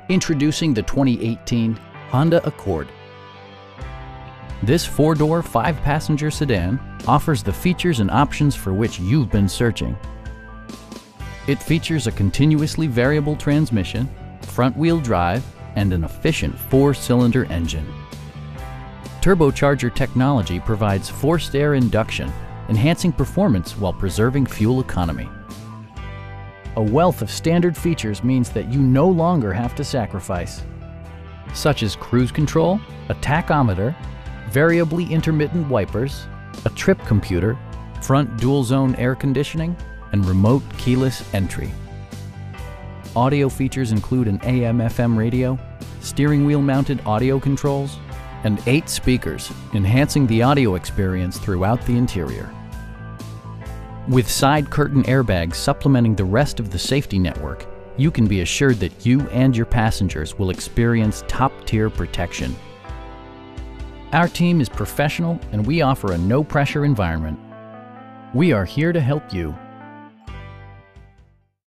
Introducing the 2018 Honda Accord. This four-door, five-passenger sedan offers the features and options for which you've been searching. It features a continuously variable transmission, front-wheel drive, and an efficient four-cylinder engine. Turbocharger technology provides forced air induction, enhancing performance while preserving fuel economy. A wealth of standard features means that you no longer have to sacrifice, such as cruise control, a tachometer, variably intermittent wipers, a trip computer, front dual-zone air conditioning, and remote keyless entry. Audio features include an AM/FM radio, steering wheel mounted audio controls, and 8 speakers, enhancing the audio experience throughout the interior. With side curtain airbags supplementing the rest of the safety network, you can be assured that you and your passengers will experience top-tier protection. Our team is professional and we offer a no-pressure environment. We are here to help you.